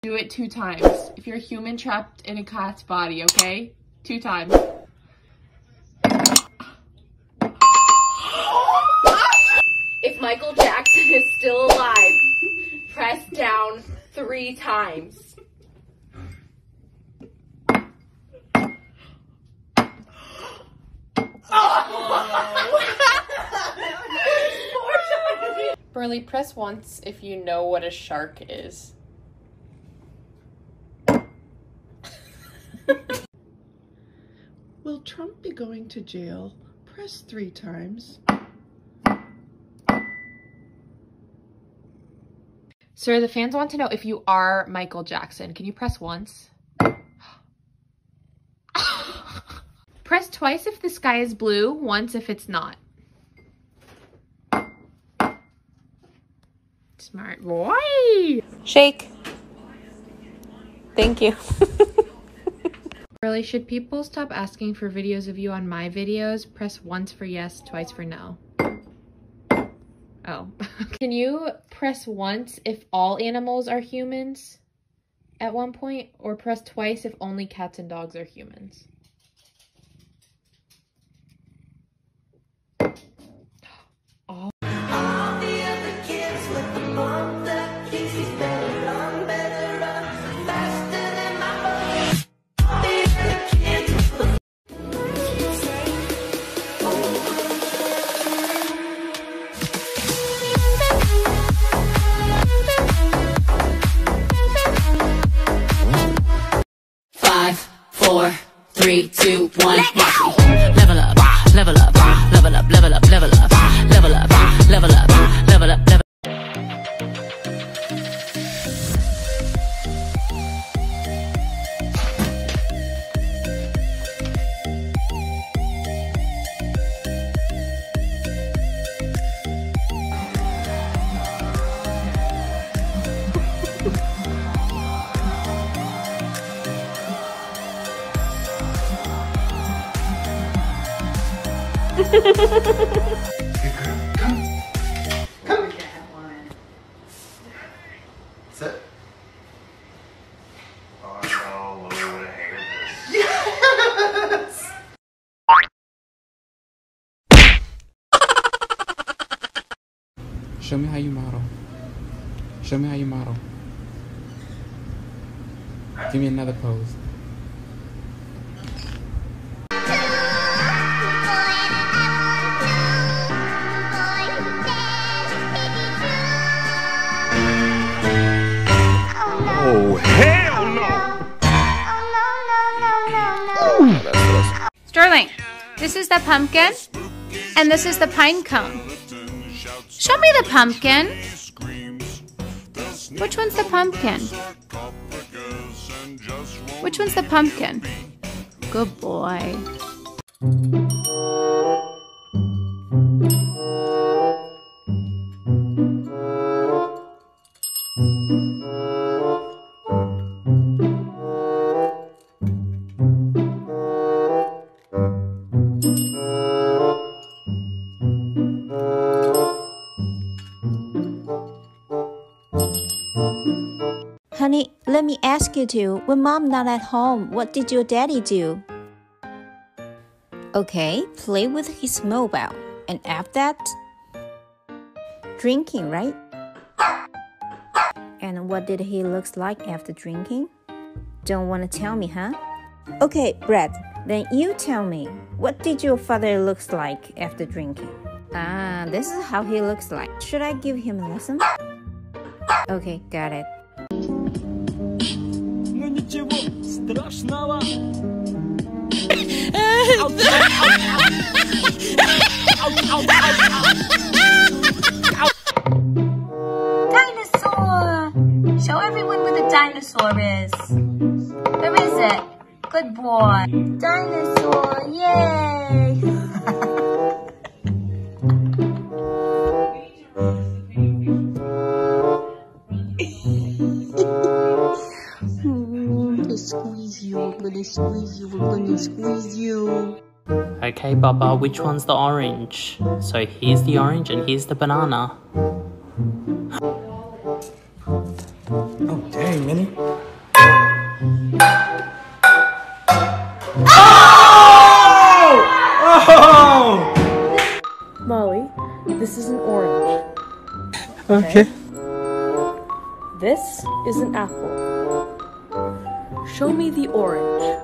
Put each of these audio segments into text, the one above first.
Do it 2 times. If you're a human trapped in a cat's body, okay? 2 times. If Michael Jackson is still alive, press down 3 times. Burley, press once if you know what a shark is. Will Trump be going to jail? Press 3 times. Sir, the fans want to know if you are Michael Jackson. Can you press once? Press twice if the sky is blue, once if it's not. Smart boy. Shake. Thank you. Really, should people stop asking for videos of you on my videos? Press once for yes, twice for no. Oh. Can you press once if all animals are humans at one point? Or press twice if only cats and dogs are humans? Oh. Five, 4, 3, 2, 1. Level up, level up, level up, level up, level up, level up, level up, level up, level up. Come. Sit. Oh no, Lily would have hated this. Yes! Show me how you model. Show me how you model. Give me another pose. Oh, hell no! Sterling, this is the pumpkin, and this is the pine cone. Show me the pumpkin. Which one's the pumpkin? Which one's the pumpkin? Good boy. Honey, let me ask you two, when mom not at home, what did your daddy do? Okay, play with his mobile. And after that? Drinking, right? And what did he look like after drinking? Don't want to tell me, huh? Okay, Brad, then you tell me, what did your father look like after drinking? Ah, this is how he looks like. Should I give him a lesson? Okay, got it. Dinosaur! Show everyone where the dinosaur is. Where is it? Good boy. Dinosaur, yay! We're gonna squeeze you. Okay, Bubba, which one's the orange? So here's the orange and here's the banana. Oh, dang, Minnie. Oh! Molly, this is an orange. Okay. This is an apple. Show me the orange.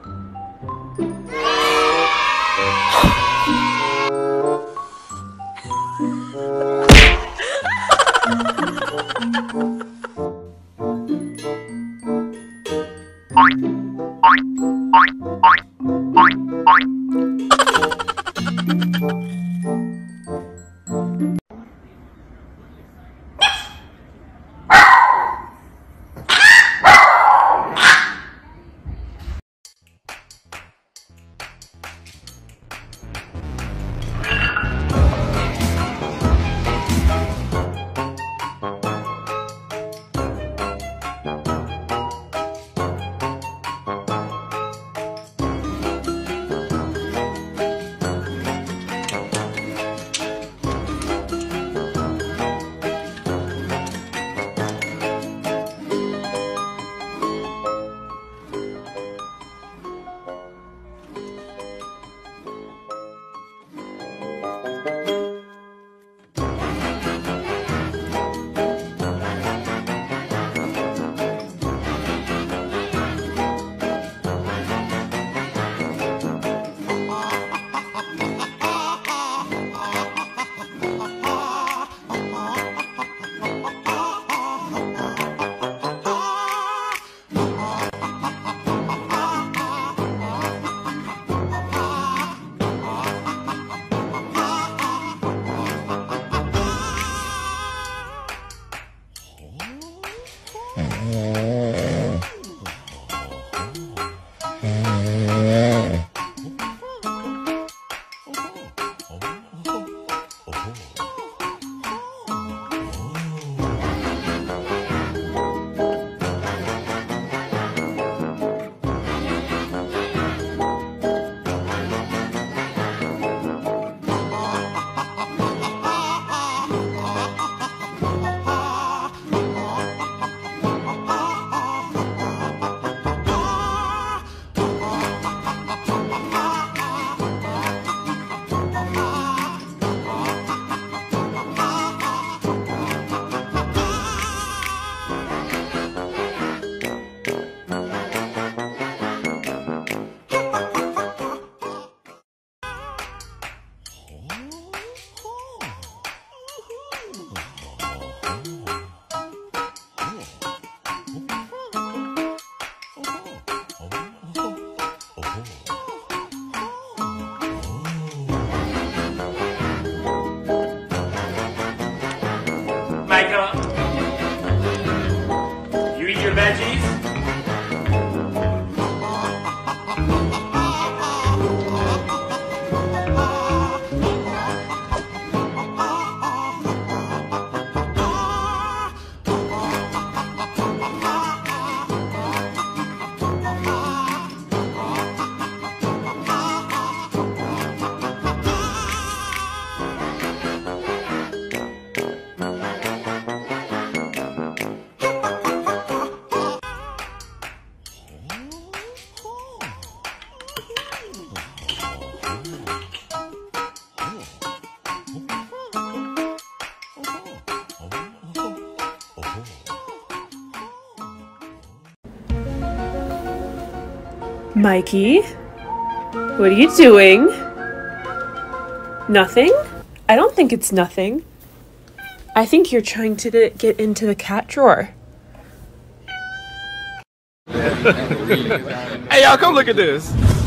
Micah, you eat your veggies? Mikey, what are you doing? Nothing? I don't think it's nothing. I think you're trying to get into the cat drawer. Hey, y'all, come look at this.